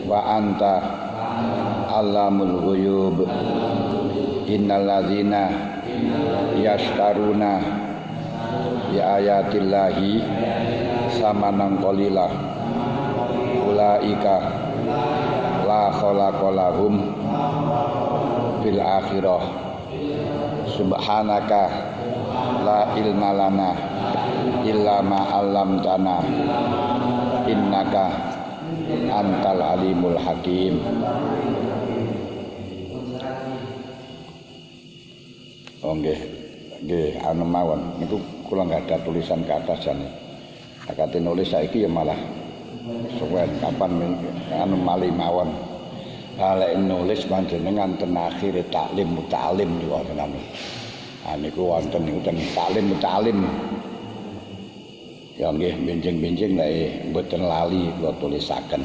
wa anta allamul ghuyub. Innal ladzina yashtaruna bi ayatillahi samanan qalila ulaika la khalaqa lahum fil akhirah. Subhanaka la ilma lana illa ma 'allamtana innaka antal alimul hakim. Oh nggih anu mawon niku kula nggak ada tulisan ke atas jane. Akate nulis saiki ya malah suwen kapan anu mali mawon. Lek nulis panjenengan ten akhir taklim mutalim niku wonten anu. Niku wonten niku ten taklim mutalim. Ya nggih benjing-benjing lek mboten lali kula tulisaken.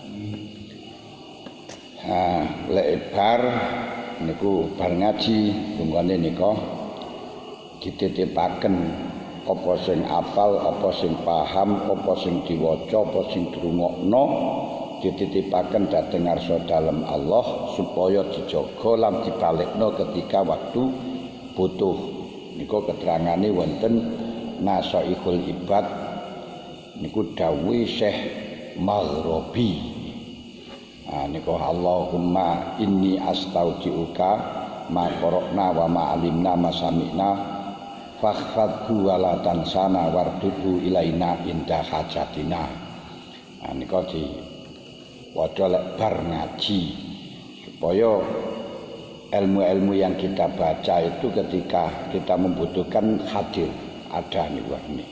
Lek bar niku bar ngaji dungane nika dititipaken apa sing apal, apa sing paham, apa sing diwaca, apa sing dirungokno dititipaken dhateng ngarsa dalem Allah supaya dijaga lan dibalekno ketika waktu butuh. Niku keterangane wonten Nasaihul Ibad niku dawuh Syekh Maghribi. Niku Allahumma inni astaudiuka ma qara'na wa ma alimna ma sami'na fakhfadhu wa la tansana warduhu ilaina inda hajatina. Niku diwaca lek bar ngaji supaya ilmu-ilmu yang kita baca itu ketika kita membutuhkan hadir ada niku ini.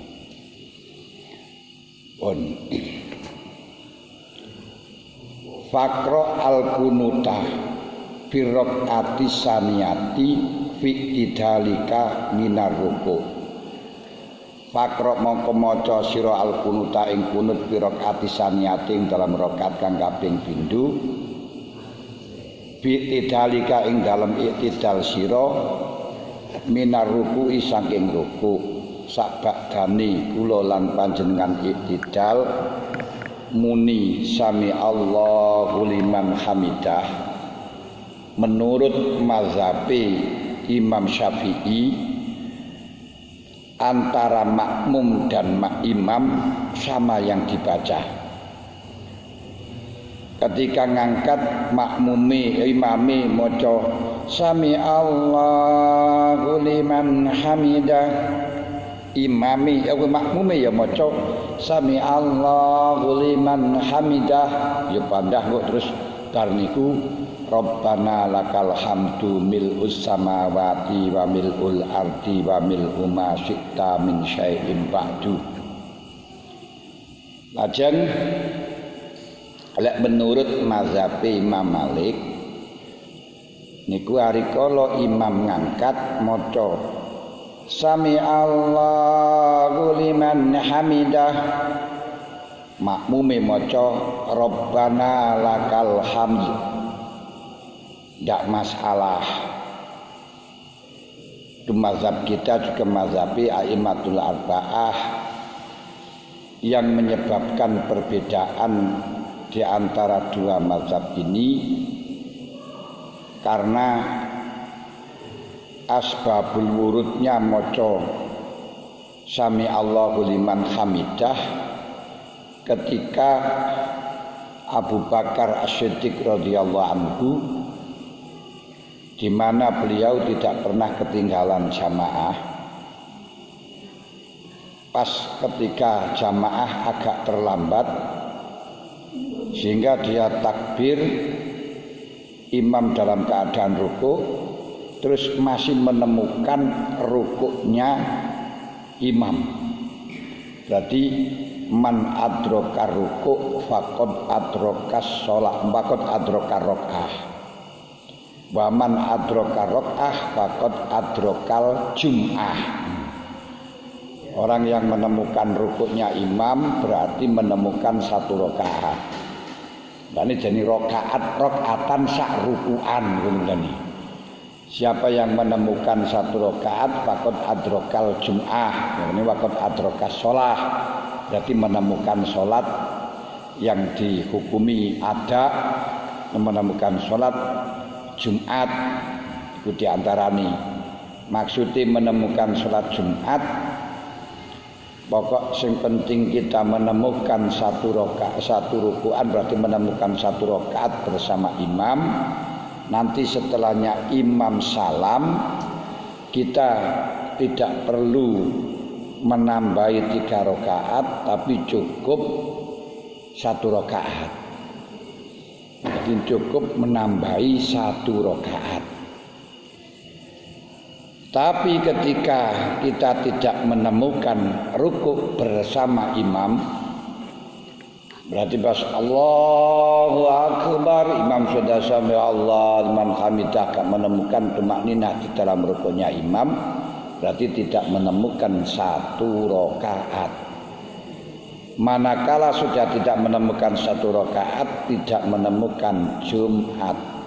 Fakro al-kunuta birrokati saniyati fi'idhalika minar ruku. Fakro mongko maca sira al-kunuta ing kunut birrokati saniyati ing dalam rakaat kang kaping pindho fi'idhalika ing dalam iktidal sira minar ruku saking ruku. Sabakdani kula lan panjenengan iktidal muni sami Allahu liman hamidah menurut mazhabi Imam Syafi'i antara makmum dan imam sama yang dibaca. Ketika ngangkat makmumi imami maca sami Allahu liman hamidah, imami makmume ya maca sami Allahu liman hamidah ya pandah kok terus bar niku Rabbana lakal hamdu mil'us samawati wa mil'ul ardi wa mil'u ma syi'ta min syai'in ba'du. Lajeng lek menurut mazhab Imam Malik niku arikala imam ngangkat maca sami Allahu liman hamidah, makmume maca Rabbana lakal hamd. Tidak masalah. Itu mazhab kita juga mazhabi a'immatul arba'ah. Yang menyebabkan perbedaan di antara dua mazhab ini karena asbabul wurudnya maca sami Allahu liman hamidah ketika Abu Bakar As-Siddiq radhiyallahu anhu di mana beliau tidak pernah ketinggalan jamaah. Pas ketika jamaah agak terlambat sehingga dia takbir, imam dalam keadaan rukuk, terus masih menemukan rukuknya imam. Berarti man adroka rukuk faqad adrokas sholat, faqad adroka rok'ah. Wa man adroka rok'ah faqad adrokal jum'ah. Orang yang menemukan rukuknya imam berarti menemukan satu rakaat. Dan ini jadi rakaatan sak rukuan. Siapa yang menemukan satu rakaat faqad adrokal jum'ah. Ini faqad adrokas sholat. Berarti menemukan sholat yang dihukumi ada menemukan sholat Jumat itu diantarani maksudnya menemukan sholat Jumat pokok sing penting kita menemukan satu ruku'an berarti menemukan satu rakaat bersama imam. Nanti setelahnya imam salam kita tidak perlu menambahi 3 rakaat tapi cukup 1 rakaat. Jadi cukup menambahi 1 rakaat. Tapi ketika kita tidak menemukan rukuk bersama imam, berarti pas Allahu Akbar, imam sudah sampai Allah liman hamidah, gak menemukan tumakninah di dalam rukuknya imam, berarti tidak menemukan 1 rakaat. Manakala sudah tidak menemukan 1 rakaat, tidak menemukan Jumat.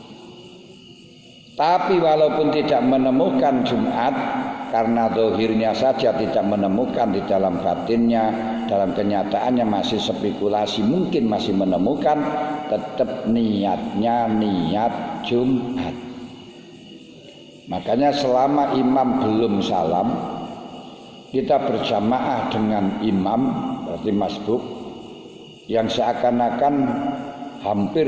Tapi walaupun tidak menemukan Jumat, karena zahirnya saja tidak menemukan, di dalam batinnya, dalam kenyataannya masih spekulasi, mungkin masih menemukan, tetap niatnya niat Jumat. Makanya selama imam belum salam, kita berjamaah dengan imam, berarti masbuk, yang seakan-akan hampir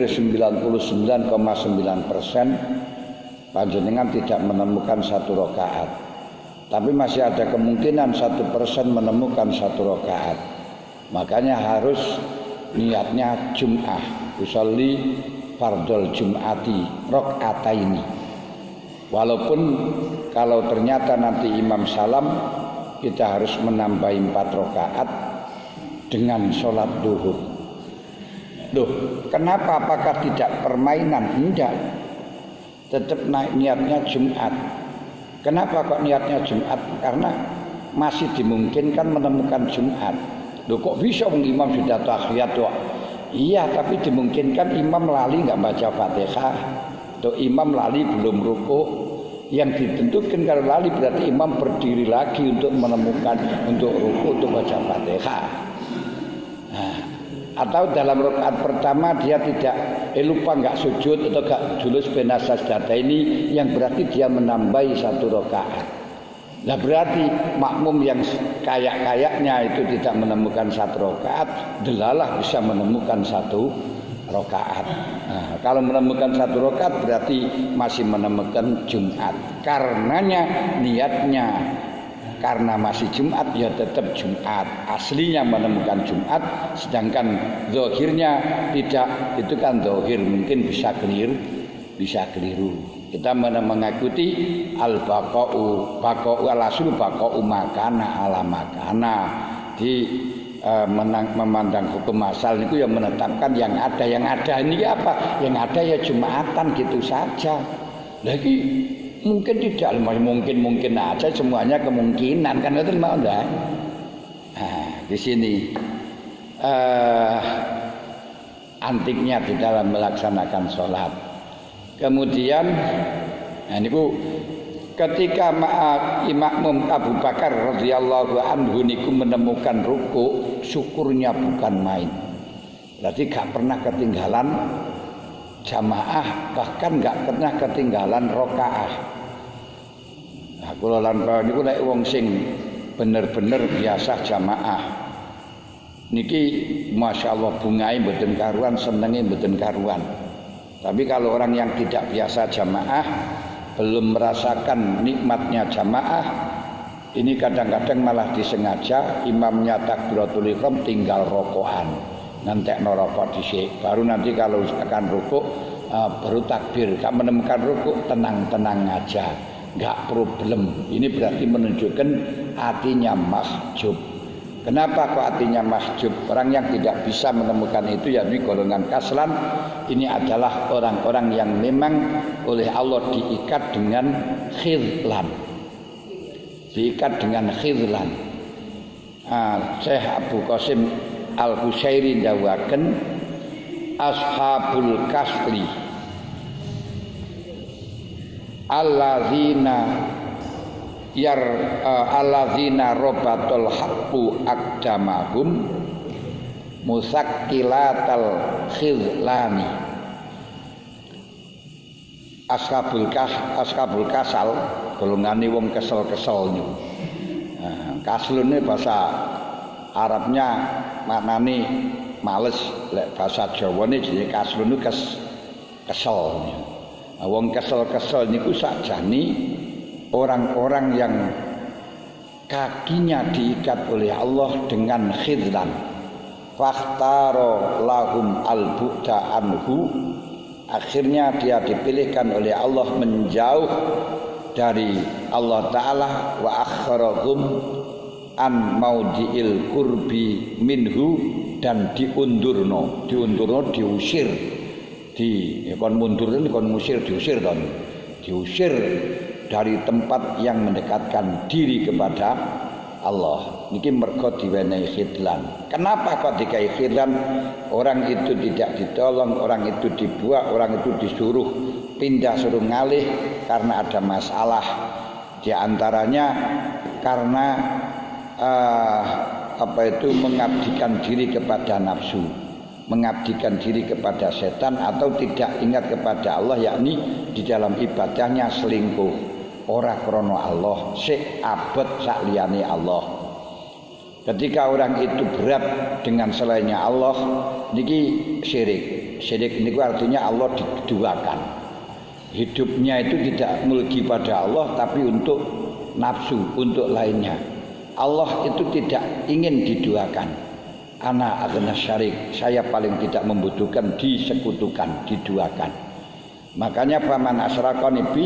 99,9% panjenengan tidak menemukan 1 rakaat, tapi masih ada kemungkinan 1% menemukan 1 rakaat. Makanya harus niatnya Jum'ah, usolli fardhol Jum'ati rakaataini. Walaupun kalau ternyata nanti imam salam, kita harus menambahi 4 rakaat dengan sholat duhur. Loh, kenapa? Apakah tidak permainan? Enggak. Tetap niatnya Jumat. Kenapa kok niatnya Jumat? Karena masih dimungkinkan menemukan Jumat. Loh, kok bisa imam sudah tahiyat kok? Iya, tapi dimungkinkan imam lali nggak baca Fatihah, atau imam lali belum rukuk. Yang ditentukan kalau lali berarti imam berdiri lagi untuk menemukan, untuk rukuk, untuk baca Fatihah. Nah, atau dalam rakaat pertama dia tidak lupa nggak sujud atau nggak julus bena sajdata ini, yang berarti dia menambahi 1 rakaat. Nah berarti makmum yang kayak-kayaknya itu tidak menemukan 1 rakaat, delalah bisa menemukan 1 rakaat. Nah, kalau menemukan 1 rakaat berarti masih menemukan Jumat. Karenanya niatnya karena masih Jumat ya tetap Jumat, aslinya menemukan Jumat, sedangkan zahirnya tidak, itu kan zahir, mungkin bisa keliru. Kita mengikuti al-baqa'u al-aslu baqa'u makana ala makana. Di memandang hukum asal itu yang menetapkan yang ada ini apa? Yang ada ya Jumatan gitu saja. Lagi mungkin tidak, mungkin aja, semuanya kemungkinan kan itu mau enggak. Nah, di sini antiknya di dalam melaksanakan sholat. Kemudian ini ketika Imam Abu Bakar radhiyallahu anhu niku menemukan ruku, syukurnya bukan main. Berarti gak pernah ketinggalan jamaah, bahkan gak pernah ketinggalan rakaah. Nah, kula lan niku nek wong sing bener-bener biasa jamaah niki masyaallah bungae mboten karuan, senenge mboten karuan. Tapi kalau orang yang tidak biasa jamaah, belum merasakan nikmatnya jamaah, ini kadang-kadang malah disengaja imamnya takbiratul ihram tinggal rokokan, ngantekno rokok dhisik, baru nanti kalau akan rukuk baru takbir. Gak menemukan rukuk, tenang-tenang aja, gak problem. Ini berarti menunjukkan hatinya mahjub. Kenapa kok hatinya mahjub? Orang yang tidak bisa menemukan itu ya ini golongan kaslan. Ini adalah orang-orang yang memang oleh Allah diikat dengan khidlan. Diikat dengan khidlan. Syekh Abu Qasim Al-Husairi dawaken ashabul kasli alladzina robatul haqqu aqdamahum musakkilatal khizlani. Ashabul kasal golongane wong kesel-kesel niku. Kaslune bahasa Arabnya maknane males, lek bahasa Jawane jenenge kaslune kesel. Wong kesel-kesel niku sakjane orang-orang yang kakinya diikat oleh Allah dengan khidlan. Fakhtaro lahum al-bu'da anhu. Akhirnya dia dipilihkan oleh Allah menjauh dari Allah Ta'ala. Wa akharahum an maudhi'il qurbi minhu, dan diundurno diusir, kon mundur kon musir, diusir ton, diusir dari tempat yang mendekatkan diri kepada Allah. Niki mergo diwenehi khidlan. Kenapa kok dikai khidlan? Orang itu tidak ditolong, orang itu dibuat, orang itu disuruh pindah, suruh ngalih karena ada masalah. Di antaranya karena mengabdikan diri kepada nafsu, mengabdikan diri kepada setan, atau tidak ingat kepada Allah, yakni di dalam ibadahnya selingkuh. Ora krono Allah, sik abot sak liyane Allah. Ketika orang itu berat dengan selainnya Allah, niki syirik. Syirik niku artinya Allah diduakan. Hidupnya itu tidak mulki pada Allah, tapi untuk nafsu, untuk lainnya. Allah itu tidak ingin diduakan. Ana aghna syarik, saya paling tidak membutuhkan disekutukan, diduakan. Makanya faman asyraqani bi,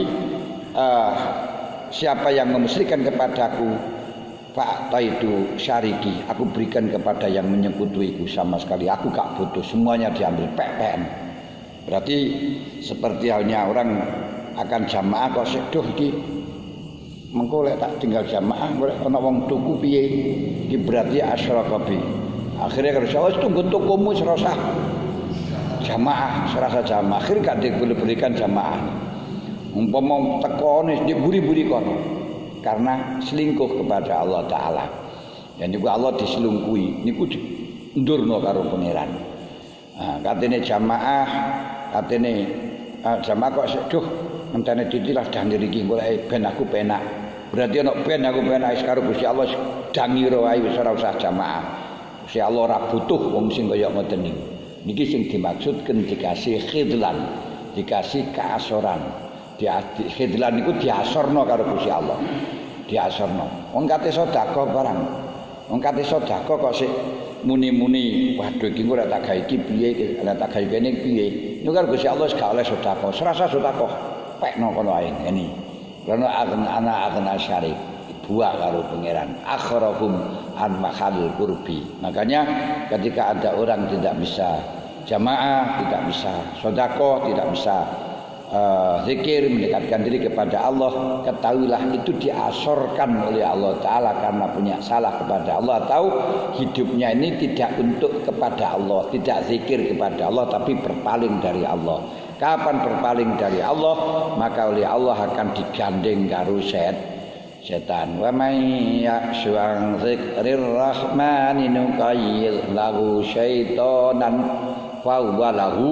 siapa yang memusyrikkan kepadaku, Pak itu syariki, aku berikan kepada yang menyekutuiku sama sekali. Aku gak butuh, semuanya diambil PPN. Berarti seperti halnya orang akan jamaah kok sedoh iki. Mengko lek tak tinggal jamaah, golek ana wong tuku piye? Iki berarti asyraka bi. Akhirnya kalau wis tunggu tukumu serasa jamaah, serasa jamaah. Akhir gak diberikan jamaah. Umpama tekone diburi-buri kono karena selingkuh kepada Allah Ta'ala. Dan niku Allah diselungkuhi, niku ndurno karo pangeran. Katene jamaah, katene jamaah kok seduh ngenteni ditilah dangir iki golek ben aku penak. Berarti ana ben aku penak karo Gusti Allah dangiro wae wis ora usah jamaah. Gusti Allah ora butuh wong sing kaya ngoten niku. Niki sing dimaksudken dikasih khidlan, dikasih keasoran. Khidlan niku diasorno karo Gusti Allah. Diasorno. Wong kate sedekah barang. Wong kate sedekah kok sik muni-muni, waduh iki ora tak gawe iki piye, ora tak gawe kene piye. Niku karo Gusti Allah gak oleh sedekah. Serasa sedekah pekno kono ae ngene. Karena anak syarik buah karo pangeran. Akharahum an mahal qurbi. Makanya ketika ada orang tidak bisa jamaah, tidak bisa sedekah, tidak bisa zikir, mendekatkan diri kepada Allah, ketahuilah itu diasorkan oleh Allah Ta'ala karena punya salah kepada Allah, atau hidupnya ini tidak untuk kepada Allah, tidak zikir kepada Allah, tapi berpaling dari Allah. Kapan berpaling dari Allah, maka oleh Allah akan digandeng karo setan. Wa may ya'shu an dzikrir rahmani nuqayyid lahu syaitanan fa huwa lahu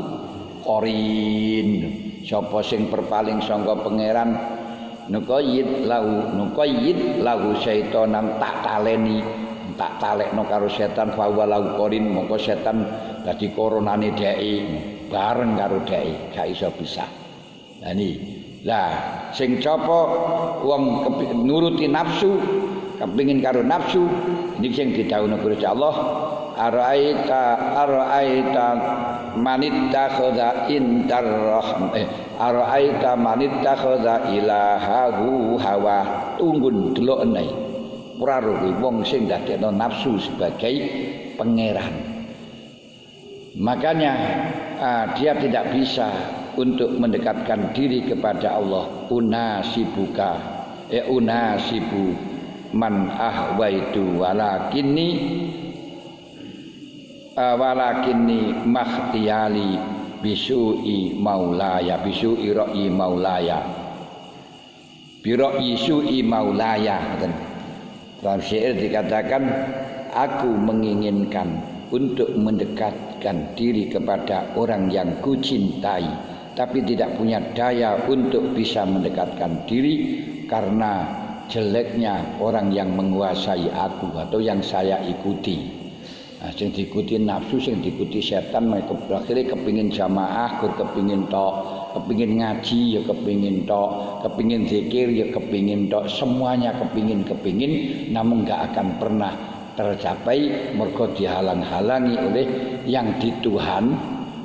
qarin. Sapa sing berpaling sangka pangeran nuqayyid lahu syaitanan, tak talekno karo setan, fa huwa lahu qarin, mongko setan dadi koronane dheke bareng karo dheke, gak iso bisa. Lah sing copo wong nuruti nafsu, kepengin karo nafsu, niki sing didhawuhna Gusti Allah, araita manittakhadha indar rahmah, araita manittakhadha ilahahu hawa. Tunggu delok nai ora kuwi wong sing dadekno nafsu sebagai pangeran. Makanya dia tidak bisa untuk mendekatkan diri kepada Allah. Unasibu man ahwaitu walakinni makhtiyali bisu'i maulaya, bisu'i ra'yi maulaya, bira'yi su'i maulaya. Dalam syair dikatakan, aku menginginkan untuk mendekatkan diri kepada orang yang kucintai, tapi tidak punya daya untuk bisa mendekatkan diri karena jeleknya orang yang menguasai aku atau yang saya ikuti. Nah, sing diikuti nafsu, sing diikuti setan, mereka akhirnya kepingin jamaah, kepingin tok, kepingin ngaji, ya kepingin tok, kepingin zikir, ya kepingin tok, semuanya kepingin, namun nggak akan pernah tercapai, mergo dihalang-halangi oleh yang dituhankan,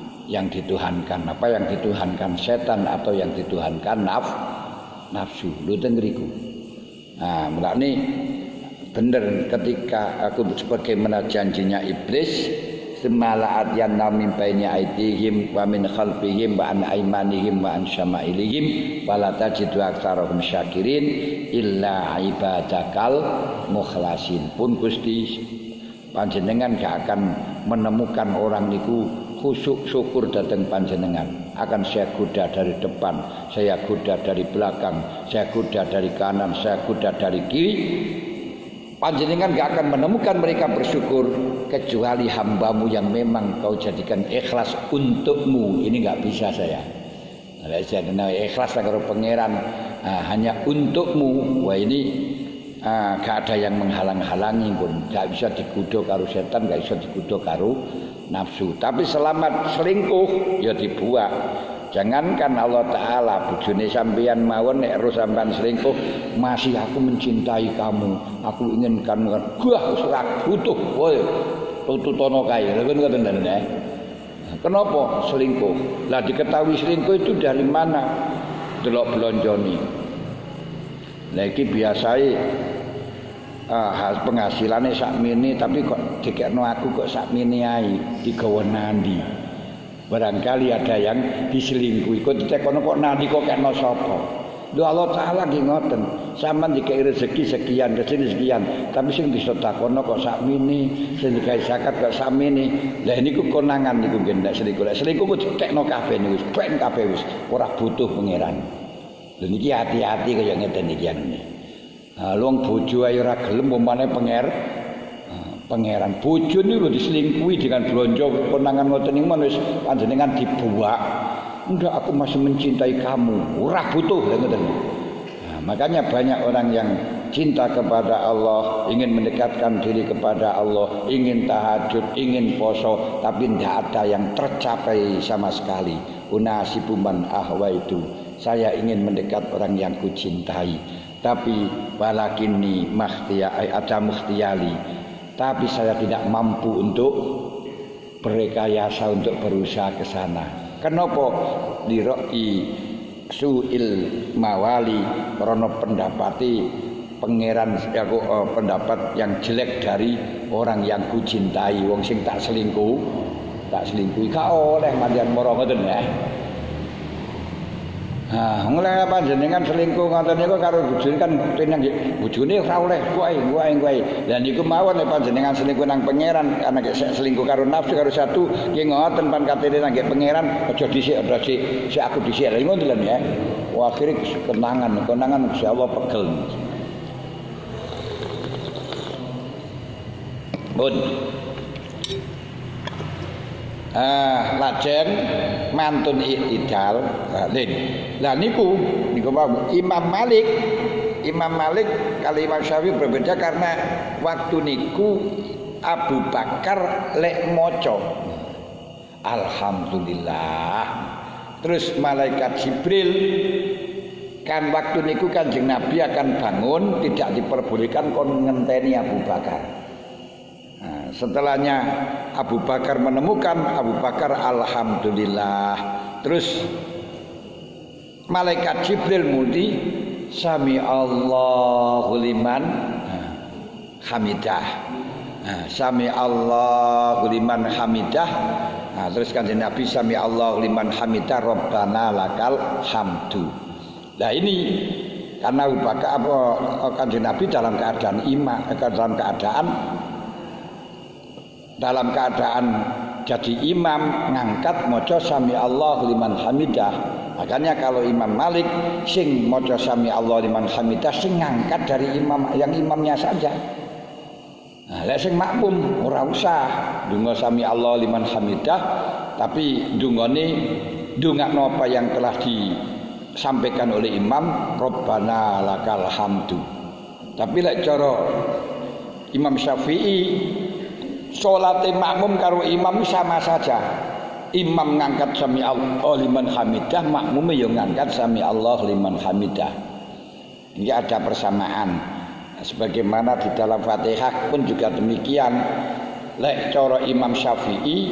apa yang dituhankan setan atau yang dituhankan nafsu. Lho ten ngriku. Nah, mulane bener ketika aku sebagaimana janjinya iblis, semalaat yang min baini aidihim wa min khalfihim wa an aimanihim wa an syama'ilihim wala tajidu aktsarahum syakirin illa ibadakal mukhlasin. Pun Gusti panjenengan gak akan menemukan orang niku khusyuk syukur datang panjenengan. Akan saya goda dari depan, saya goda dari belakang, saya goda dari kanan, saya goda dari kiri. Panjenengan gak akan menemukan mereka bersyukur kecuali hambamu yang memang kau jadikan ikhlas untukmu. Ini gak bisa saya. Saya ikhlas karo pangeran hanya untukmu. Wah ini gak ada yang menghalang-halangi pun. Gak bisa dikudo karo setan, gak bisa dikudo karo nafsu. Tapi selamat selingkuh ya dibuat. Jangankan Allah Ta'ala bojone sampeyan mawon nek ero sampean selingkuh, masih aku mencintai kamu, aku ingin kamu. Wah, ora butuh kowe. Tututono kae. Lha ngoten lho. Kenapa selingkuh? Lah diketahui selingkuh itu dari mana? Delok blonjoni. Lah iki biasae penghasilannya sakmene tapi kok dikekno aku kok sakmene ae, digawa nandi. Barangkali ada yang diselingkuhi. Kok ditekono kok nanti kok kena sapa? Lho Allah Taala nggih ngoten. Sampeyan dikai rezeki sekian, rezeki sekian, tapi sing disetakono kok sakmene, sing dikai zakat kok sakmene. Lah niku konangan niku nggih ndak selingkuh. Selingkuh kok ditekno kabeh niku wis ben kabeh wis ora butuh pangeran. Lho niki hati-hati kaya ngeten iki anune. Wong bojo ae ora gelem umpamane pangeran bojo niku diselingkuhi dengan blonjo konangan ngoten niku wis panjenengan dibuak. Enggak, aku masih mencintai kamu. Ora butuh lha ngoten. Nah, makanya banyak orang yang cinta kepada Allah, ingin mendekatkan diri kepada Allah, ingin tahajud, ingin poso, tapi tidak ada yang tercapai sama sekali. Unasibu man ahwaitu. Saya ingin mendekat orang yang kucintai, tapi walakinni ada mukhtiyali. Tapi saya tidak mampu untuk berekayasa untuk berusaha ke sana. Kenapa? Diroi suil mawali karena pendapati pangeran aku pendapat yang jelek dari orang yang kucintai. Wong sing tak selingkuhi gak oleh mandian moro ngoten ya. Mulai panjenengan selingkuh ngoten niku karo bojone kan tenang nggih bojone ora oleh kuwi. Lah niku mawon nek panjenengan selingkuh nang pangeran karena selingkuh karo nafsu karo satu nggih ngoten pan katene nang pangeran aja dhisik aku dhisik. Lah ngoten lho ya. Wah akhire kenangan Gusti Allah pegel. Pun lajeng mantun iktidal lin. Lah niku Imam Malik kali Imam Syafi'i berbeda karena waktu niku Abu Bakar lek maca alhamdulillah. Terus malaikat Jibril kan waktu niku Kanjeng Nabi akan bangun tidak diperbolehkan kon ngenteni Abu Bakar. Setelahnya Abu Bakar menemukan Abu Bakar alhamdulillah. Terus malaikat Jibril mudi sami Allahu liman hamidah. Sami Allahu liman hamidah. Terus Kanjeng Nabi sami Allahu liman hamidah Rabbana lakal hamdu. Nah ini karena Abu Bakar Kanjeng Nabi dalam keadaan jadi imam ngangkat maca sami Allah liman hamidah. Makanya kalau Imam Malik sing maca sami Allah liman hamidah sing ngangkat dari imam yang imamnya saja. Nah, lek sing makmum ora usah donga sami Allah liman hamidah, tapi dungane ndongakno apa yang telah disampaikan oleh imam, Rabbana lakal hamdu. Tapi lek cara Imam Syafi'i salate makmum karo imam sama saja. Imam ngangkat sami Allah liman hamidah, makmum ya ngangkat sami Allah liman hamidah. Ini ada persamaan. Sebagaimana di dalam Fatihah pun juga demikian. Lek cara Imam Syafi'i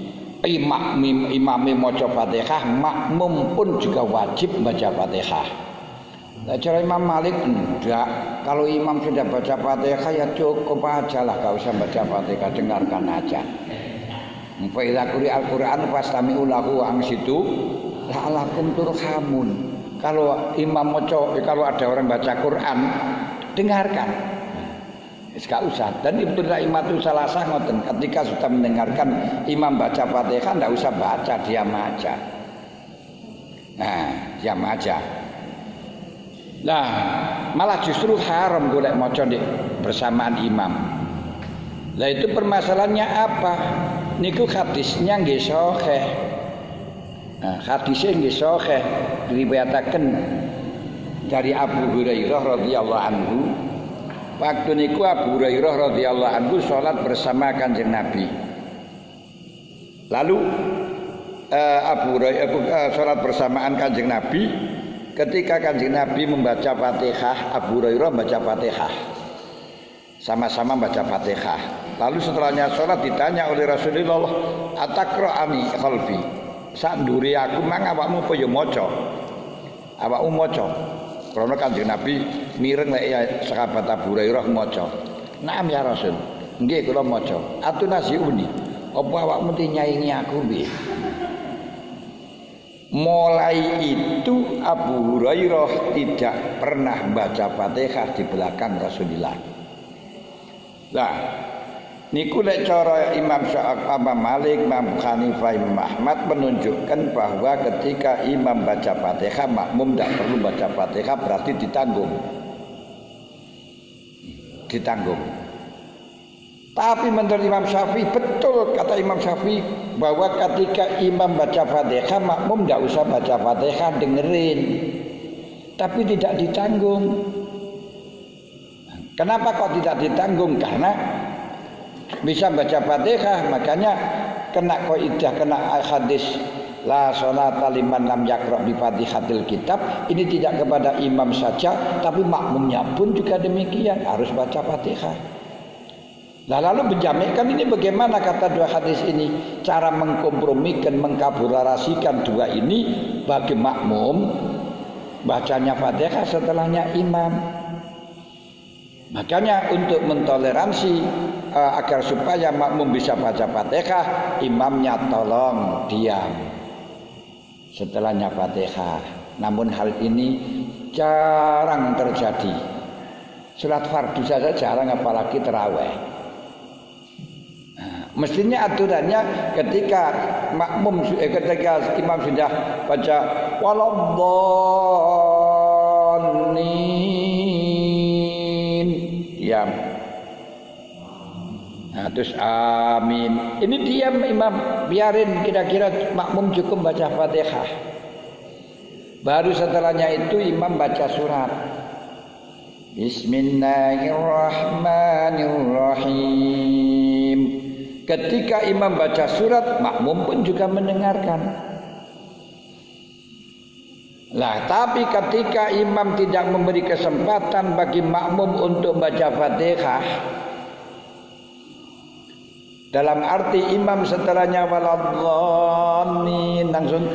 imam maca Fatihah, makmum pun juga wajib baca Fatihah. Lek cara Imam Malik enggak. Kalau imam sudah baca Fatihah ya cukup aja lah, enggak usah baca Fatihah, dengarkan aja. Fa idza quri'al Qur'an fastami'u lahu wa ansitu la'allakum turhamun. Kalau imam maca, kalau ada orang baca Quran, dengarkan. Enggak usah. Dan Ibnu Raimatul Salasah ngoten, ketika sudah mendengarkan imam baca Fatihah enggak usah baca, diam aja. Nah, diam aja. Nah, malah justru haram golek maca bersamaan imam. Lah itu permasalahannya apa? Niku hadisnya nggih sahih. Nah, hadisnya nggih sahih diriwayataken dari Abu Hurairah radhiyallahu anhu. Waktu niku Abu Hurairah radhiyallahu anhu salat bersama Kanjeng Nabi. Lalu Abu Hurairah salat bersamaan Kanjeng Nabi. Ketika Kanjeng Nabi membaca Fatihah, Abu Hurairah membaca Fatihah. Sama-sama baca Fatihah. Lalu setelahnya salat ditanya oleh Rasulullah, "Ataqra'ani qalbi?" Sak nduri aku mang awakmu apa ya maca? Awakmu maca. Karena Kanjeng Nabi mireng lek ya sahabat Abu Hurairah maca. "Naam ya Rasul." "Nggih kula maca." "Atunasiuni." "Apa awakmu nyaingi aku piye?" Mulai itu Abu Hurairah tidak pernah baca Fatihah di belakang Rasulullah. Nah, niku lek cara Imam Malik, Imam Hanifah, Imam Ahmad menunjukkan bahwa ketika imam baca Fatihah, makmum tidak perlu baca Fatihah, berarti ditanggung. Tapi menurut Imam Syafi'i, betul kata Imam Syafi'i bahwa ketika imam baca Fatihah, makmum tidak usah baca Fatihah, dengerin. Tapi tidak ditanggung. Kenapa kok tidak ditanggung? Karena bisa baca Fatihah, makanya kena qaidah, kena hadis la sholata liman lam yaqra bi Fatihatil kitab. Ini tidak kepada imam saja, tapi makmumnya pun juga demikian, harus baca Fatihah. Nah, lalu menjaminkan ini bagaimana kata dua hadis ini? Cara mengkompromikan, mengkabularasikan dua ini bagi makmum bacanya Fatihah setelahnya imam. Makanya untuk mentoleransi agar supaya makmum bisa baca Fatihah, imamnya tolong diam setelahnya Fatihah. Namun hal ini jarang terjadi. Salat fardu saja jarang, apalagi tarawih. Mestinya aturannya ketika makmum ketika imam sudah baca waladdallin diam. Nah, terus amin. Ini diam imam, biarin kira-kira makmum cukup baca Fatihah. Baru setelahnya itu imam baca surat. Bismillahirrahmanirrahim. Ketika imam baca surat, makmum pun juga mendengarkan. Lah, tapi ketika imam tidak memberi kesempatan bagi makmum untuk baca Fatihah, dalam arti imam setelahnya waladhdallin langsung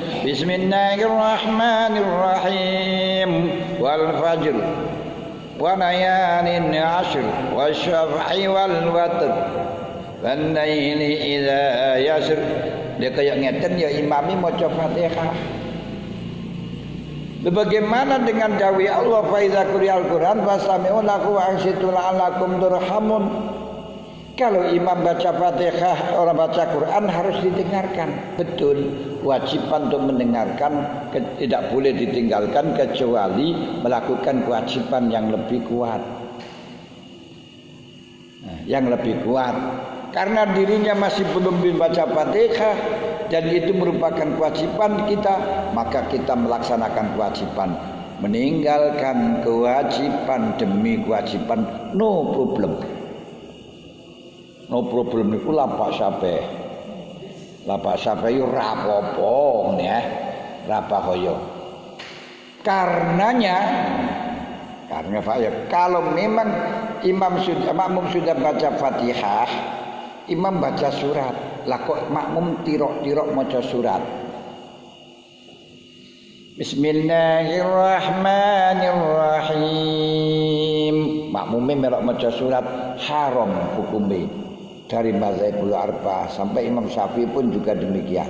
bismillahirrahmanirrahim wal fajr wa layalin 'ashr wasyaf'i wal watr wan laili idza yasr. Dia kayak ngeten ya imami maca Fatihah. Bagaimana dengan dawai Allah fa iza quri'al Qur'an fastami'u lahu wa ansitu la'allakum turhamun? Kalau imam baca Fatihah, orang baca Quran harus didengarkan. Betul, wajiban untuk mendengarkan, tidak boleh ditinggalkan kecuali melakukan kewajiban yang lebih kuat. Nah, yang lebih kuat. Karena dirinya masih belum membaca Fatihah dan itu merupakan kewajiban kita, maka kita melaksanakan kewajiban. Meninggalkan kewajiban demi kewajiban, no problem. No problem niku lapak sape. Lapak sape yo ora apa-apa ya. Ora bahaya. Karena Pak ya, kalau memang makmum sudah baca Fatihah, imam baca surat, lah kok makmum tirok-tirok maca surat. Bismillahirrahmanirrahim. Makmume melok maca surat haram hukumnya dari mazhabul arba'ah sampai Imam Syafi'i pun juga demikian.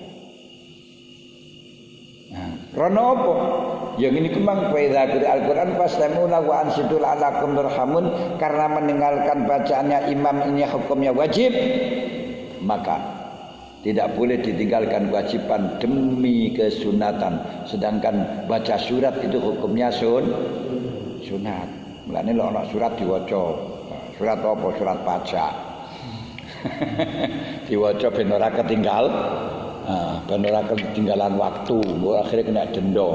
Nah, karena apa? Yang ini kemang faidha Al-Quran fastamuna wa ansitu la'allakum turhamun, karena meninggalkan bacaannya imam ini hukumnya wajib, maka tidak boleh ditinggalkan kewajiban demi kesunatan. Sedangkan baca surat itu hukumnya sunat. Mulane lek ana surat diwaca. Surat apa? Surat pajak. Diwaca ben ora ketinggal. Ben ora ketinggalan waktu, akhirnya kena denda.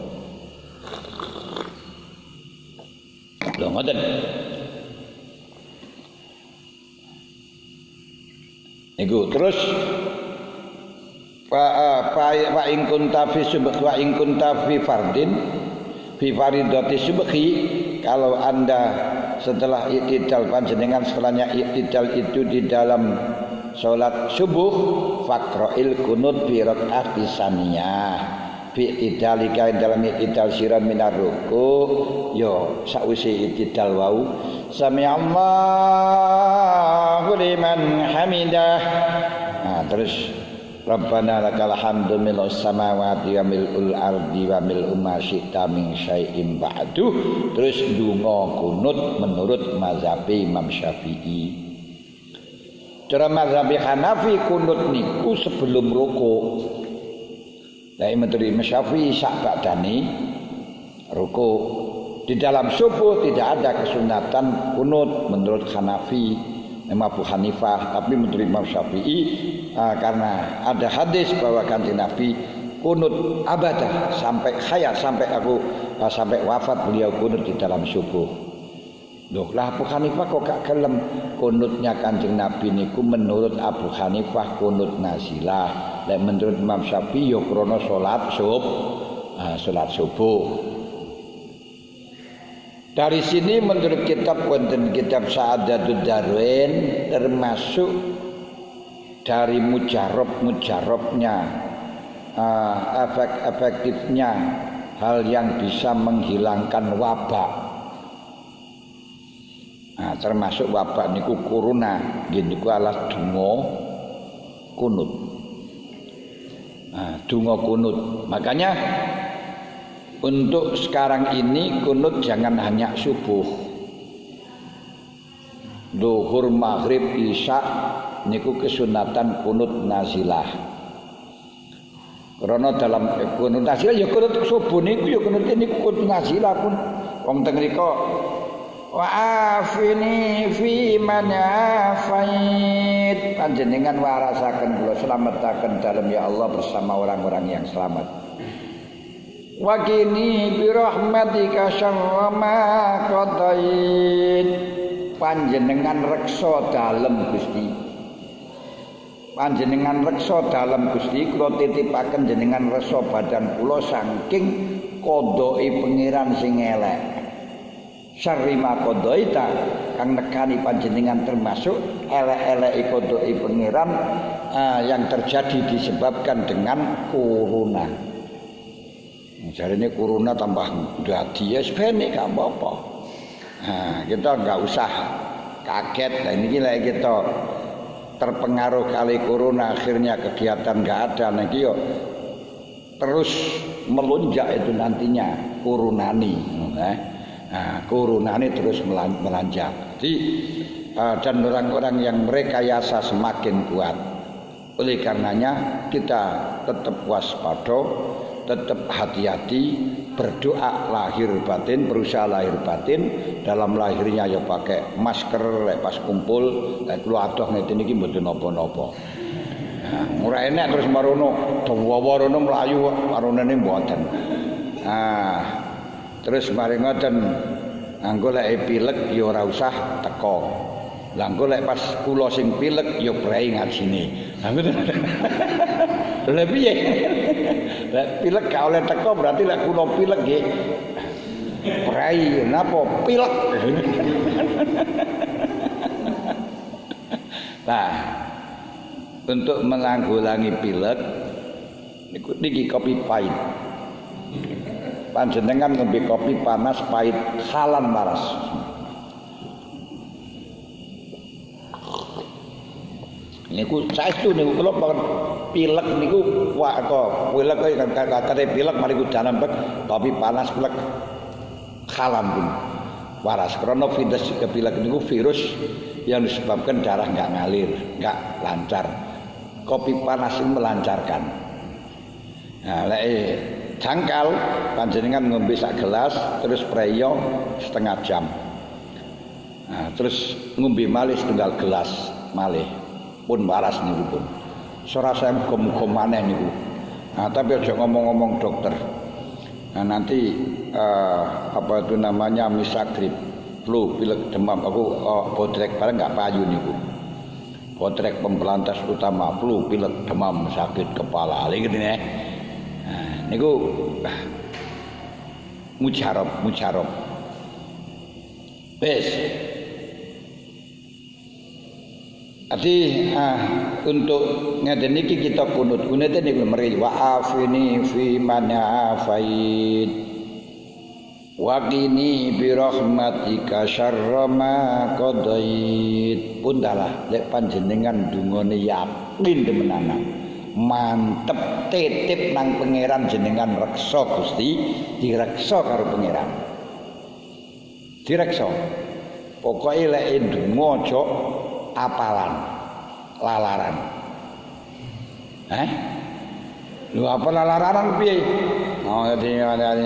Lho ngoten. Niku terus Pak in kunta fi subh wa in kunta fi fardin fi faridati subhi, kalau Anda setelah i'tidal panjenengan setelahnya i'tidal itu di dalam salat subuh, faqra'il kunut fi rakaat tsaniyah fi i'tidalika dalam i'tidal sira minar ruku, yo sakwise i'tidal wau sami'allahu liman hamidah. Nah, terus Rabbana lakal hamdu mil'us samawati wa mil'ul ardi wa mil'u ma syi'ta min syai'in ba'du. Terus donga kunut menurut mazhab Imam Syafi'i. Cara mazhab Hanafi kunut niku sebelum ruku. Lah Imam Syafi'i sak badane ruku. Di dalam subuh tidak ada kesunatan kunut menurut Hanafi, Imam Abu Hanifah, tapi menurut Imam Syafi'i karena ada hadis bahwa Kanjeng Nabi kunut abadah sampai hayat, sampai wafat beliau kunut di dalam subuh. Loh, lah Abu Hanifah kok gak gelem kunutnya Kanjeng Nabi niku menurut Abu Hanifah kunut nazilah. Lek menurut Imam Syafi'i yo krana salat subuh. Dari sini menurut kitab Sa'adatud Darwain termasuk dari mujarabnya efektifnya hal yang bisa menghilangkan wabak. Nah, termasuk wabak niku corona, niku alas donga kunut. Nah, donga kunut. Makanya untuk sekarang ini kunut jangan hanya subuh, zuhur, maghrib, isya niku kesunatan kunut nazilah. Karena dalam kunut nazilah ya kunut subuh niku ya kunut niku kunut nazilah pun. Wong teng mriko wa afini fi man afait, panjenengan warasaken kula slametaken dalam ya Allah bersama orang-orang yang selamat. Wa kini bi rahmatika syarra ma qadait, panjenengan reksa dalem Gusti. Panjenengan reksa dalem Gusti, kula titipaken jenengan resa badan kula saking kodhoke pangeran sing elek. Syarri ma qadaita, kang nekani panjenengan termasuk elek-eleke kodhoke pangeran yang terjadi disebabkan dengan corona. Jarine corona tambah dadi ya sepene gak apa-apa. Nah, kita enggak usah kaget. Nah, ini lek kita terpengaruh kali corona akhirnya kegiatan enggak ada niki yo terus melonjak itu nantinya coronani. Nah, coronani terus melanjak. Jadi dan orang-orang yang merekayasa semakin kuat. Oleh karenanya kita tetap waspada, tetap hati-hati, berdoa lahir batin, berusaha lahir batin. Dalam lahirnya ya pakai masker lek pas kumpul, lek kula adoh ngeten iki mboten napa-napa. Nah, ora enak terus marono dawa rono mlayu marone mboten. Ah, terus mari ngoten anggo lek pilek ya ora usah teko. Lah engko lek pas kula sing pilek ya prei ngajine. Lah ngoten. Lha piye? Lek pilek gak oleh teko berarti lek kula pilek nggih. Prei napa pilek. Nah, untuk menanggulangi pilek niku niki kopi pahit. Panjenengan ngombe kopi panas pahit halan waras. Niku saestu niku kula pilek niku wah kok pilek kate pilek mari ku janembek kopi panas pilek halan pun waras karena virus pilek niku virus yang disebabkan darah enggak ngalir, enggak lancar. Kopi panas itu melancarkan. Nah, lek jangkal panjenengan ngombe sak gelas terus preyo setengah jam. Nah, terus ngombe malih setunggal gelas malih. Pun waras niku pun. Ora saya muga-muga maneh niku. Nah, tapi aja ngomong-ngomong dokter. Nah, nanti apa itu namanya misagrip, flu, pilek, demam. Aku botrek bareng enggak payu niku. Botrek pemberantas utama flu, pilek, demam, sakit kepala. Lha gitu nih. Nah, niku mujarab. Wes. Ati untuk ngeten niki kita kunut niku meri wa afini fi man afait wa qini bi rahmatika syarra ma qadait. Pundalah lek panjenengan dungane yakin temenanan mantep titip nang pangeran jenengan reksa Gusti direksa karo pangeran direksa pokoke lek ndonga aja apalan lalaran. Lu apa lalaran piye? Oh dadi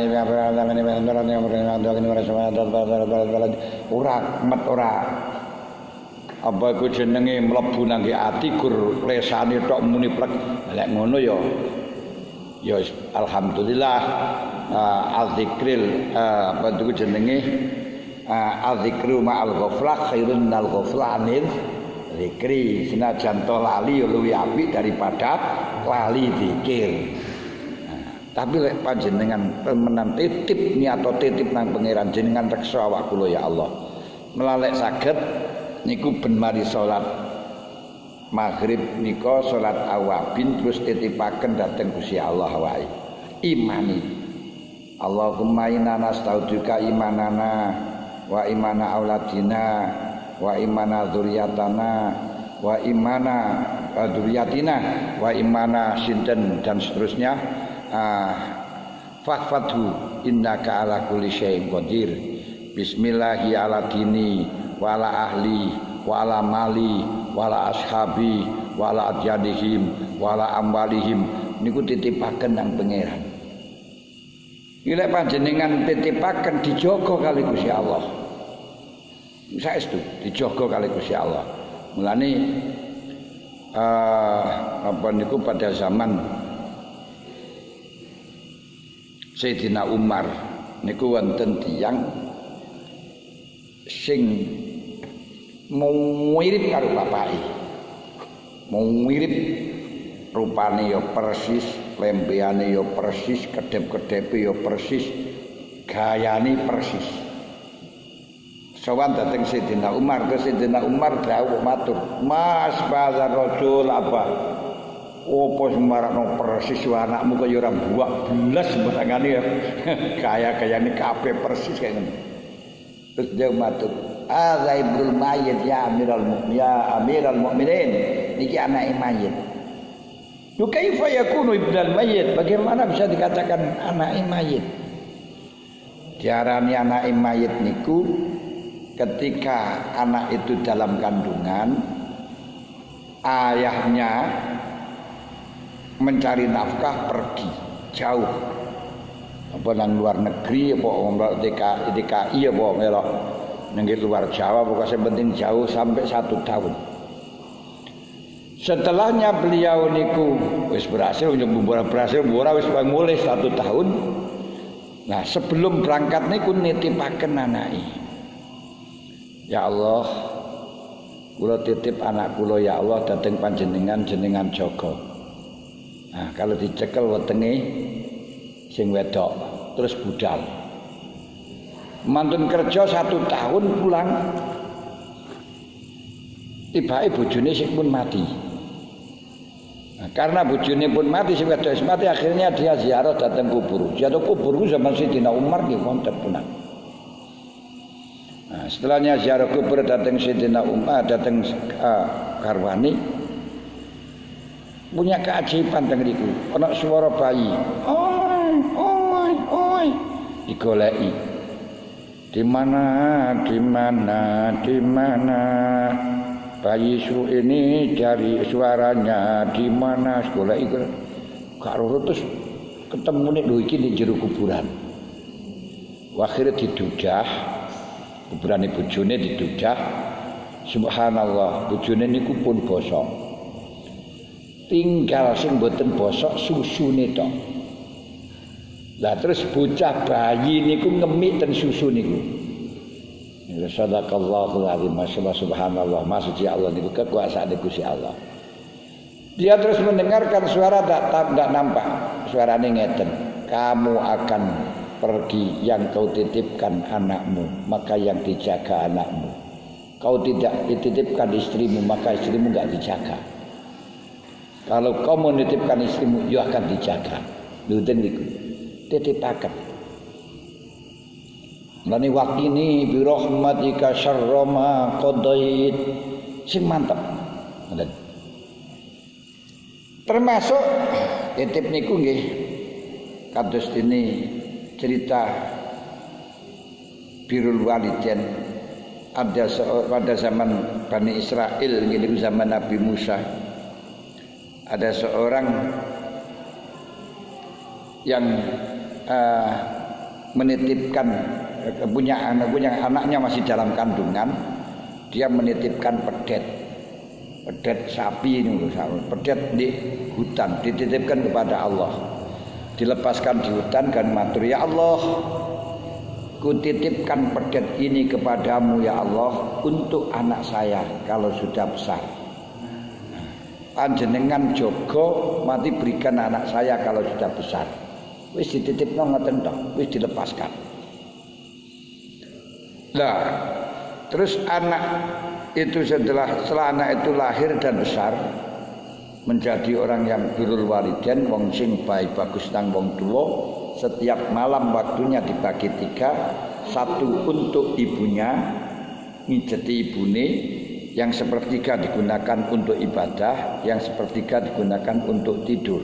ora met ora apa iku jenenge mlebu nang ati gur lesane tok muni plek. Lek ngono ya alhamdulillah azzikril apa iku jenenge azzikru ma'al ghaflah khairun minal ghaflanil zikri. Senajan to lali luwih apik daripada lali zikir. Tapi lek panjenengan temenan titip niato titip nang pangeran jenengan reksa awak kula ya Allah. Melalek saged niku ben mari salat maghrib nika salat awabin terus titipaken dhateng Gusti Allah wae. Imani. Allahumma inna nasta'udzika imanana wa imana auladina wa imana dzurriyyatana wa imana dzurriyyatina wa imana sinten dan seterusnya. Fahfadhu innaka ala kulli syai'in qadir. Bismillahi ala dini wa ala ahli wa ala mali wa ala ashabi wa ala adyadihim wa ala amwalihim. Niku titipaken nang pangeran. Ila panjenengan titipaken dijaga kali Gusti Allah. Saestu dijaga kali Gusti Allah. Mulane apa niku pada zaman Sayyidina Umar niku wonten tiyang sing mau mirip karo bapake. Mau mirip rupane ya persis, lembeane ya persis, kedep-kedepe ya persis, gayane persis. Sowan dateng Sayyidina Umar, Sayyidina Umar dawuh matur, "Mas bazar rajul apa? Opo semarakno persis anakmu kaya ora buak belas mbangane ya." Gaya-gayane kabeh persis kaya ngono. Terus dia matur, "Adza ibnul mayyit ya amiral mu'minin." Niki anake mayit. Lu kaifa yakunu ibnul mayyit? Bagaimana bisa dikatakan anake mayit? Diarani anake mayit niku ketika anak itu dalam kandungan, ayahnya mencari nafkah pergi jauh apa nang luar negeri apa umrah TKI apa melok nang luar Jawa pokoknya penting jauh sampai 1 tahun. Setelahnya beliau niku wis berhasil wis mulai 1 tahun. Nah, sebelum berangkat niku nitipaken anake. Ya Allah, kula titip anak kula ya Allah dhateng panjenengan jenengan jaga. Nah, kalau dicekel wetenge sing wedok terus budal. Mantun kerja 1 tahun pulang. Tibake bojone sing pun mati. Nah, karena bojone pun mati sing wedok mati akhirnya dia ziarah datang kubur. Ziarah kubur zaman Sayyidina Umar nggih wonten punan. Nah, setelahnya ziarah kubur datang Sayyidina Umar datang Karwani punya keajaiban teng niku. Ana suara bayi. Oi. Digoleki. Di mana bayi su ini cari suaranya di mana sekolah itu gak roh terus ketemu nih iki di jero kuburan. Akhirnya didujah kuburan bojone didujah. Subhanallah bojone niku pun bosok. Tinggal sing mboten bosok susune tok. Lah terus bocah bayi niku ngemik ten susu niku. Sadaqallahul azim. Subhanallah, maksud Allah niku kekuasaan Gusti Allah. Dia terus mendengarkan suara tak nampak. Suarane ngeten, kamu akan pergi yang kau titipkan anakmu, maka yang dijaga anakmu. Kau tidak dititipkan istrimu, maka istrimu enggak dijaga. Kalau kau menitipkan istrimu, ia akan dijaga. Luten niku. Titipaken. Lani waqini bi rahmatika syarra ma qadait. Sing mantep. Termasuk titip niku nggih kados dene cerita birrul walidain ada pada zaman Bani Israel nggih zaman Nabi Musa ada seorang yang menitipkan punya anaknya masih dalam kandungan, dia menitipkan pedet sapi ini, pedet di hutan dititipkan kepada Allah, dilepaskan di hutan dan matur, ya Allah, kutitipkan pedet ini kepadamu ya Allah untuk anak saya kalau sudah besar. Panjenengan jogo mati berikan anak saya kalau sudah besar. Wis dititipno ngoten tok, wis dilepaskan. Lah, terus anak itu setelah anak itu lahir dan besar menjadi orang yang birrul walidain, wong sing baik bagus nang wong tuwa, setiap malam waktunya dibagi 3, 1 untuk ibunya, mijeti ibune, yang sepertiga digunakan untuk ibadah, yang sepertiga digunakan untuk tidur.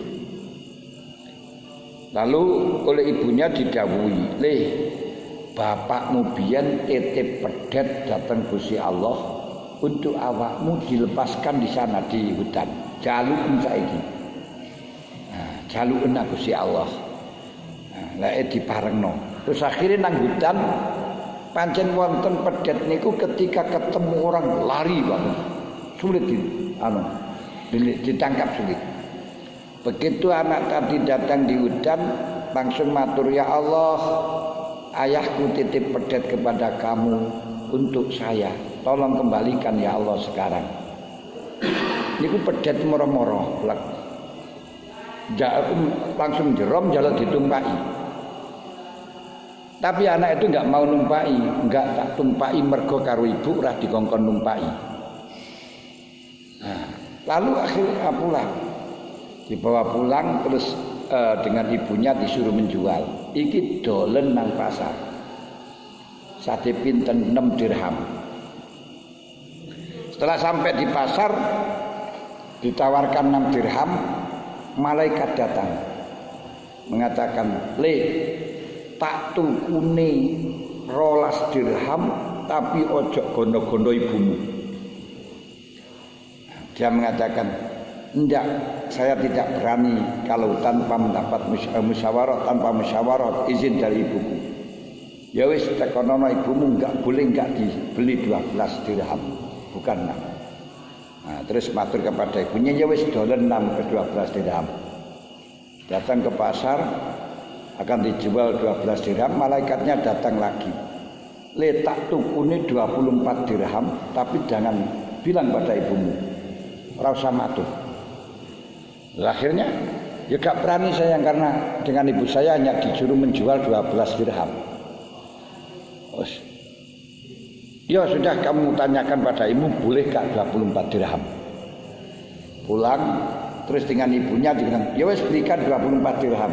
Lalu oleh ibunya didhawuhi, "Leh, bapakmu biyen titip pedet datang Gusti Allah untuk awakmu dilepaskan di sana di hutan. Jaluken saiki." Nah, jaluken Gusti Allah. Nah, lek diparengno. Terus akhirnya nang hutan pancen wonten pedet niku ketika ketemu orang lari banget. Sulit ditangkap sulit. Begitu anak tadi datang di hutan langsung matur, ya Allah, ayahku titip pedet kepada kamu untuk saya. Tolong kembalikan ya Allah sekarang. Niku pedet moro-moro. Langsung jerom jalan ditumpai. Tapi anak itu enggak mau numpai, enggak tak tumpai mergo karo ibu ora dikongkon numpai. Nah, lalu akhirnya pulang. Dibawa pulang terus dengan ibunya disuruh menjual. Iki dolen nang pasar. Sate pinten 6 dirham. Setelah sampai di pasar ditawarkan 6 dirham, malaikat datang mengatakan, "Le, tak tukune 12 dirham tapi ojo gondo-gondo ibumu." Dia mengatakan, Enggak, saya tidak berani kalau tanpa mendapat musyawarah, tanpa musyawarah izin dari ibuku. Ya wis tekonono ibumu enggak boleh enggak dibeli 12 dirham. Bukan. Nah, terus matur kepada ibunya, ya wis dolen 6 ke 12 dirham. Datang ke pasar akan dijual 12 dirham, malaikatnya datang lagi. Letak tukune 24 dirham, tapi jangan bilang pada ibumu. Ora usah matur. Akhirnya ya gak berani saya karena dengan ibu saya hanya disuruh menjual 12 dirham. Ya sudah, kamu tanyakan pada ibu boleh gak 24 dirham. Pulang terus dengan ibunya bilang, ya wes berikan 24 dirham.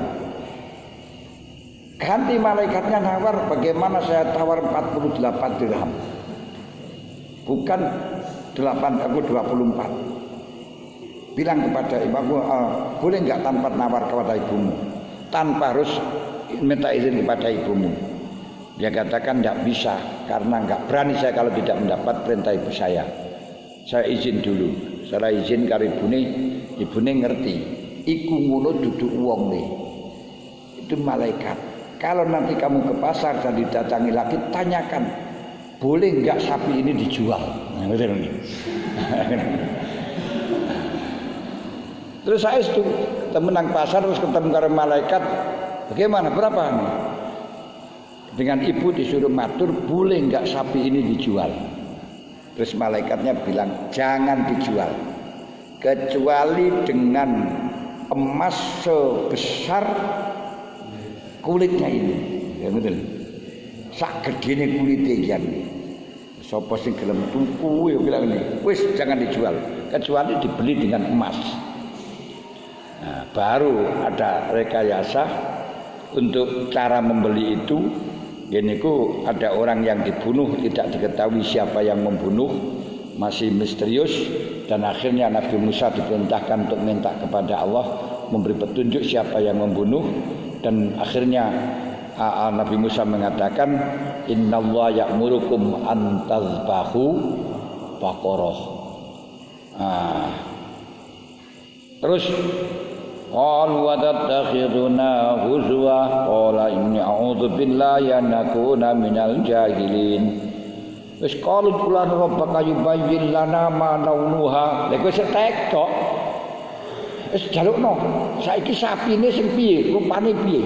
Ganti malaikatnya nawar, bagaimana saya tawar 48 dirham. Bukan 8, aku 24. Bilang kepada ibumu, boleh enggak tanpa nawar kepada ibumu, tanpa harus minta izin kepada ibumu. Dia katakan enggak bisa, karena enggak berani saya kalau tidak mendapat perintah ibu saya. Saya izin dulu. Saya izin karo ibune ngerti. Iku ngono duduk wong nih. Itu malaikat. Kalau nanti kamu ke pasar dan didatangi lagi, tanyakan, boleh enggak sapi ini dijual? Nah, betul nih. Terus saya itu temenang pasar terus ketemu dengan malaikat. Bagaimana? Berapa nih? Dengan ibu disuruh matur, boleh enggak sapi ini dijual? Terus malaikatnya bilang, jangan dijual. Kecuali dengan emas sebesar kulitnya ini. Ya betul. Sak gedene kulite iki. Sapa sing gelem tuku ya bilang ini, wis jangan dijual, kecuali dibeli dengan emas. Nah, baru ada rekayasa untuk cara membeli itu. Yaitu ada orang yang dibunuh, tidak diketahui siapa yang membunuh, masih misterius, dan akhirnya Nabi Musa diperintahkan untuk minta kepada Allah memberi petunjuk siapa yang membunuh, dan akhirnya Nabi Musa mengatakan, innallaha ya'murukum an tazbahu baqarah. Terus qalu wa tattakhiduna huzwa qala inni a'udzu billahi an akuna minal jahilin. Wis qalu qulan rabbaka yubayyin lana ma naunuha. Lha wis tek tok. Wis jalukno. Saiki sapine sing piye, rupane piye?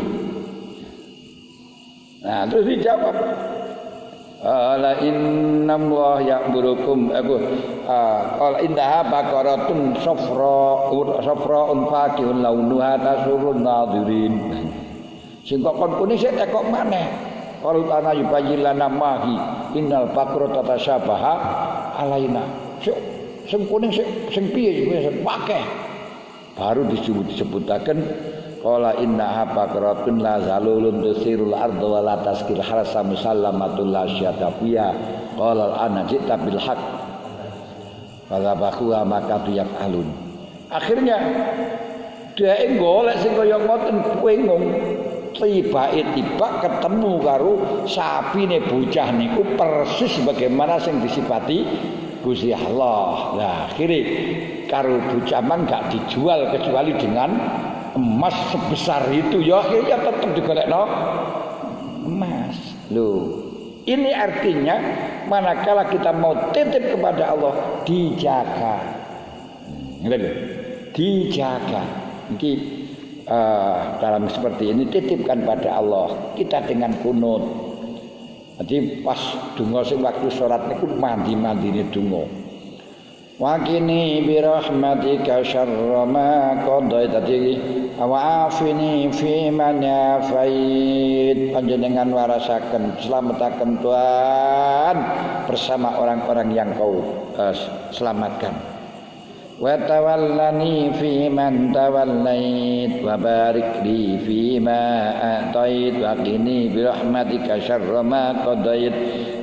Nah, terus dijawab. Ala innallaha ya'murukum qala innaha baqaratun safra'un faqihun launuha tasurrun nadhirin. Sing kok kuning sik kok maneh. Qalu ana yubayyin lana mahi innal baqarata tashabaha alaina. Sing kuning sing piye wis akeh. Baru disebutaken qala innaha baqaratun la zalulun tusirul arda wa la taskil harsa musallamatul la syatafiya qala ana jita bil haqq fadzabahu maka yaqalun. Akhirnya dhek golek sing kaya ngoten bingung. Tiba ketemu karo sapine bocah niku persis bagaimana sing disifati Gusti Allah. Nah, akhire karo bocah man gak dijual kecuali dengan emas sebesar itu. Ya akhirnya tetap digolekno emas. Loh, ini artinya manakala kita mau titip kepada Allah, dijaga. Ngerti? Dijaga. Iki dalam seperti ini titipkan pada Allah. Kita dengan kunut. Jadi pas donga sing waktu salat niku mandi-mandine donga. Wa kini bi rahmatika syarra ma qadaita wa afini fi man yafait. Panjenengan warasaken slametaken Tuhan bersama orang-orang yang kau selamatkan. Wa tawallani fi man tawallait wa barik li fi ma atait wa qini bi rahmatika syarra ma qadait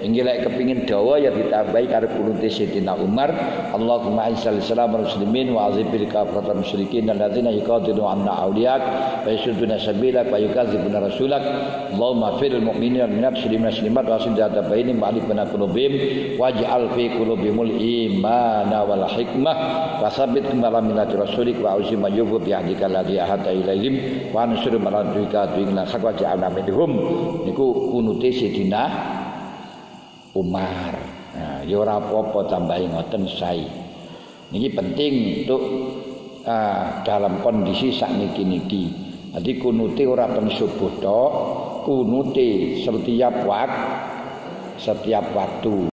Inggih lek kepingin dawa ya ditambahi karo kunute Sayyidina Umar, Allahumma aizzal Islam wal muslimin wa azibil kafarat musyrikin alladzina yuqatiluna anna awliyak wa yasudduna sabilak wa yukadzibuna rasulak. Allahumma fil mu'minina minat muslimat wa sindata bainihim wa alifna qulubihim waj'al fi qulubihimul imana wal hikmah wa tsabbit ala millati rasulik wa ausim yubu bi ahdika alladzi ahadta ilaihim wa ansur maradika bingna sakwa ja'alna minhum. Niku kunute Sayyidina Umar. Nah, ya ora apa-apa tambahi ngoten sae. Niki penting untuk dalam kondisi sakniki-niki. Dadi kunute ora ten subuh tok, kunute setiap waktu.